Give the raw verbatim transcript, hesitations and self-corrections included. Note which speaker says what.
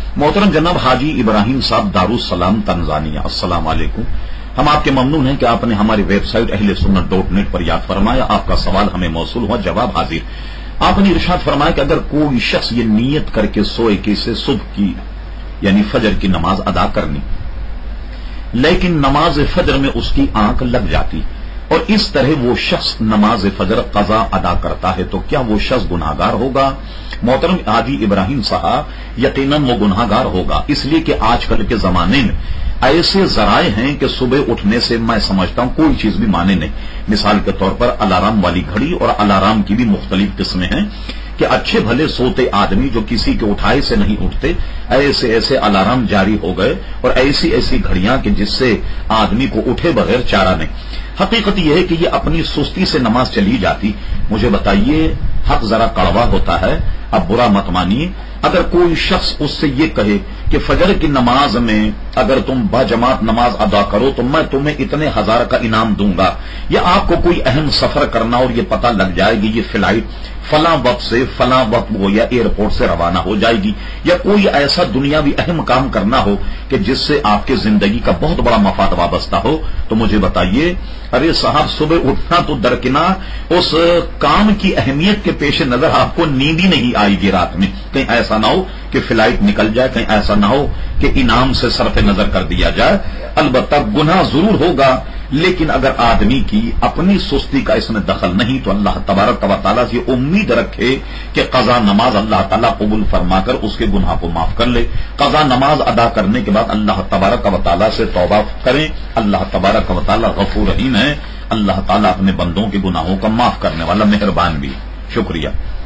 Speaker 1: محترم جناب حاجی ابراہیم صاحب دارالسلام تنزانیہ، السلام علیکم۔ ہم آپ کے ممنون ہیں کہ آپ نے ہماری ویب سائٹ اہل سنت ڈاٹ نیٹ پر یاد فرمایا، آپ کا سوال ہمیں موصول ہوا، جواب حاضر۔ آپ نے ارشاد فرمایا کہ اگر کوئی شخص یہ نیت کر کے سوئے کہ اسے صبح کی یعنی فجر کی نماز ادا کرنی، لیکن نماز فجر میں اس کی آنکھ لگ جاتی اور اس طرح وہ شخص نماز فجر قضا ادا کرتا ہے، تو کیا وہ شخص گناہگار ہوگا؟ محترم حاجی ابراہیم صاحب، یقیناً وہ گناہگار ہوگا، اس لیے کہ آج کل کے زمانے میں ایسے ذرائع ہیں کہ صبح اٹھنے سے میں سمجھتا ہوں کوئی چیز بھی مانے نہیں۔ مثال کے طور پر الارم والی گھڑی، اور الارم کی بھی مختلف قسمیں ہیں کہ اچھے بھلے سوتے آدمی جو کسی کے اٹھائے سے نہیں اٹھتے، ایسے ایسے الارم جاری ہو گئے اور ایسی ایسی گھڑیاں کہ جس سے آدمی کو اٹھے بغیر چارہ نہیں۔ حقیقت یہ ہے کہ یہ اپنی سستی سے نماز چلی جاتی۔ مجھے بتائیے، حق ذرا کڑوا ہوتا ہے، اب برا مت مانیے، اگر کوئی شخص اس سے یہ کہے کہ فجر کی نماز میں اگر تم باجماعت نماز ادا کرو تو میں تمہیں اتنے ہزار کا انعام دوں گا، یا آپ کو کوئی اہم سفر کرنا اور یہ پتہ لگ جائے گی یہ فلائٹ فلاں وقت سے فلاں وقت وہ یا ایئرپورٹ سے روانہ ہو جائے گی، یا کوئی ایسا دنیاوی اہم کام کرنا ہو کہ جس سے آپ کی زندگی کا بہت بڑا مفاد وابستہ ہو، تو مجھے بتائیے، ارے صاحب صبح اٹھنا تو درکنار، اس کام کی اہمیت کے پیش نظر آپ کو نیند ہی نہیں آئے گی رات میں، کہیں ایسا نہ ہو کہ فلائٹ نکل جائے، کہیں ایسا نہ ہو کہ انعام سے صرف نظر کر دیا جائے۔ البتہ گناہ ضرور ہوگا، لیکن اگر آدمی کی اپنی سستی کا اس میں دخل نہیں تو اللہ تبارک و تعالیٰ سے امید رکھے کہ قضا نماز اللہ تعالیٰ قبول فرما کر اس کے گناہ کو معاف کر لے۔ قضا نماز ادا کرنے کے بعد اللہ تبارک و تعالیٰ سے توبہ کریں، اللہ تبارک و تعالیٰ غفور رحیم ہے، اللہ تعالیٰ اپنے بندوں کے گناہوں کا معاف کرنے والا مہربان بھی۔ شکریہ۔